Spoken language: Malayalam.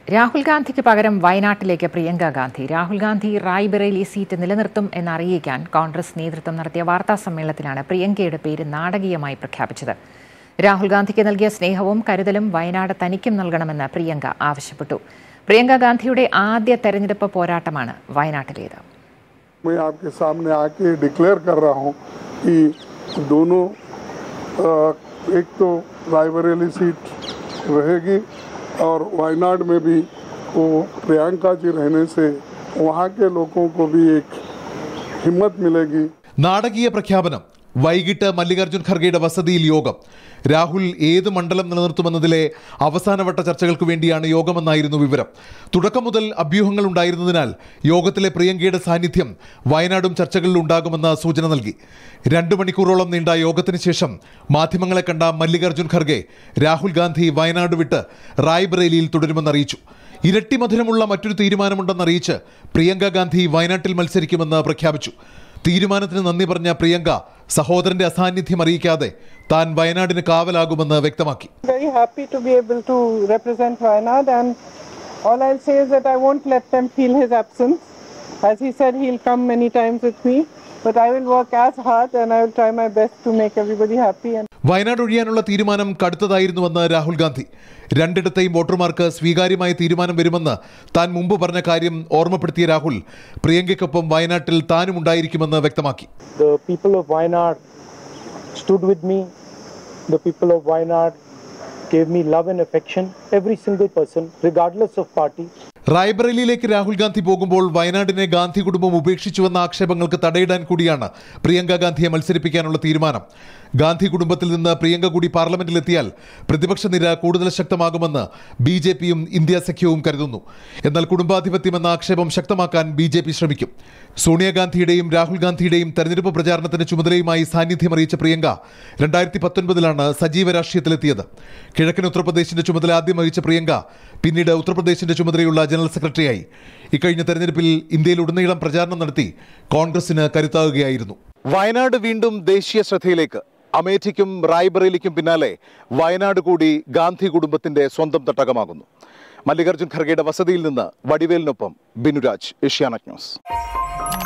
രാഹുൽ ഗാന്ധിക്ക് പകരം വയനാട്ടിലേക്ക് പ്രിയങ്ക ഗാന്ധി. രാഹുൽ ഗാന്ധി റായ്ബറേലി സീറ്റ് നിലനിർത്തും എന്നറിയിക്കാൻ കോൺഗ്രസ് നേതൃത്വം നടത്തിയ വാർത്താ സമ്മേളനത്തിലാണ് പ്രിയങ്കയുടെ പേര് നാടകീയമായി പ്രഖ്യാപിച്ചത്. രാഹുൽ ഗാന്ധിക്ക് നൽകിയ സ്നേഹവും കരുതലും വയനാട് തനിക്കും നൽകണമെന്ന് പ്രിയങ്ക ആവശ്യപ്പെട്ടു. പ്രിയങ്ക ഗാന്ധിയുടെ ആദ്യ തെരഞ്ഞെടുപ്പ് പോരാട്ടമാണ് വയനാട്ടിലേത്. मैं आपके सामने आके डिक्लेयर कर रहा हूं कि दोनों एक तो रायबरेली सीट रहेगी और वायनाड में भी वो प्रियंका जी रहने से वहां के लोगों को भी एक हिम्मत मिलेगी. നാടകീയ പ്രഖ്യാപനം. വൈകിട്ട് മല്ലികാർജുൻ ഖർഗെയുടെ വസതിയിൽ യോഗം. രാഹുൽ ഏത് മണ്ഡലം നിലനിർത്തുമെന്നതിലെ അവസാനവട്ട ചർച്ചകൾക്ക് വേണ്ടിയാണ് യോഗമെന്നായിരുന്നു വിവരം. തുടക്കം മുതൽ അഭ്യൂഹങ്ങൾ ഉണ്ടായിരുന്നതിനാൽ യോഗത്തിലെ പ്രിയങ്കയുടെ സാന്നിധ്യം വയനാടും ചർച്ചകളിൽ ഉണ്ടാകുമെന്ന് സൂചന നൽകി. 2 മണിക്കൂറോളം നീണ്ട യോഗത്തിന് ശേഷം മാധ്യമങ്ങളെ കണ്ട മല്ലികാർജുൻ ഖർഗെ രാഹുൽ ഗാന്ധി വയനാട് വിട്ട് റായ്ബറേലിയിൽ തുടരുമെന്നറിയിച്ചു. ഇരട്ടി മധുരമുള്ള മറ്റൊരു തീരുമാനമുണ്ടെന്നറിയിച്ച് പ്രിയങ്ക ഗാന്ധി വയനാട്ടിൽ മത്സരിക്കുമെന്ന് പ്രഖ്യാപിച്ചു. തീരുമാനത്തിന് നന്ദി പറഞ്ഞ പ്രിയങ്ക സഹോദരന്റെ അസാന്നിധ്യം അറിയിക്കാതെ താൻ വയനാടിന് കാവലാകുമെന്ന് വ്യക്തമാക്കി. Very happy to be able to represent Wayanad, and all I'll say is that I won't let them feel his absence. As he said, he'll come many times with me, but I will work as hard and I will try my best to make everybody happy. Wayanad ഒഴിയാനുള്ള തീരുമാനം കടുത്തതായിരുന്നുവെന്ന് രാഹുൽ ഗാന്ധി. രണ്ടിടത്തെയും വോട്ടർമാർക്ക് സ്വീകാര്യമായ തീരുമാനം വരുമെന്ന് താൻ മുമ്പ് പറഞ്ഞ കാര്യം ഓർമ്മപ്പെടുത്തിയ രാഹുൽ പ്രിയങ്കയ്ക്കൊപ്പം വയനാട്ടിൽ താനും ഉണ്ടായിരിക്കുമെന്ന് വ്യക്തമാക്കി. The people of Wayanad stood with me. The people of Wayanad gave me love and affection. Every single person, regardless of party. റായ്ബറേലിയിലേക്ക് Rahul Gandhi പോകുമ്പോൾ വയനാടിനെ ഗാന്ധി കുടുംബം ഉപേക്ഷിച്ചുവെന്ന ആക്ഷേപങ്ങൾക്ക് തടയിടാൻ കൂടിയാണ് പ്രിയങ്ക ഗാന്ധിയെ മത്സരിപ്പിക്കാനുള്ള തീരുമാനം. ഗാന്ധി കുടുംബത്തിൽ നിന്ന് പ്രിയങ്ക കൂടി പാർലമെന്റിലെത്തിയാൽ പ്രതിപക്ഷ നിര കൂടുതൽ ശക്തമാകുമെന്ന് BJPയും ഇന്ത്യ സഖ്യവും കരുതുന്നു. എന്നാൽ കുടുംബാധിപത്യമെന്ന ആക്ഷേപം ശക്തമാക്കാൻ BJP ശ്രമിക്കും. സോണിയാഗാന്ധിയുടെയും രാഹുൽ ഗാന്ധിയുടെയും തെരഞ്ഞെടുപ്പ് പ്രചാരണത്തിന് ചുമതലയുമായി സാന്നിധ്യം അറിയിച്ച പ്രിയങ്ക 2019 സജീവ രാഷ്ട്രീയത്തിലെത്തിയത്. കിഴക്കൻ ഉത്തർപ്രദേശിന്റെ ചുമതല ആദ്യം വഹിച്ച പ്രിയങ്ക പിന്നീട് ഉത്തർപ്രദേശിന്റെ ചുമതലയുള്ള ജനറൽ സെക്രട്ടറിയായി. ഇക്കഴിഞ്ഞ തെരഞ്ഞെടുപ്പിൽ ഇന്ത്യയിലുടനീളം പ്രചാരണം നടത്തി കോൺഗ്രസിന് കരുത്താകുകയായിരുന്നു. വയനാട് വീണ്ടും ദേശീയ ശ്രദ്ധയിലേക്ക്. അമേഠിക്കും റായ്ബറേലിക്കും പിന്നാലെ വയനാട് കൂടി ഗാന്ധി കുടുംബത്തിന്റെ സ്വന്തം തട്ടകമാകുന്നു. മല്ലികാർജുൻ ഖർഗെയുടെ വസതിയിൽ നിന്ന് വടിവേലിനൊപ്പം ബിനുരാജ്, ഏഷ്യാനെറ്റ് ന്യൂസ്.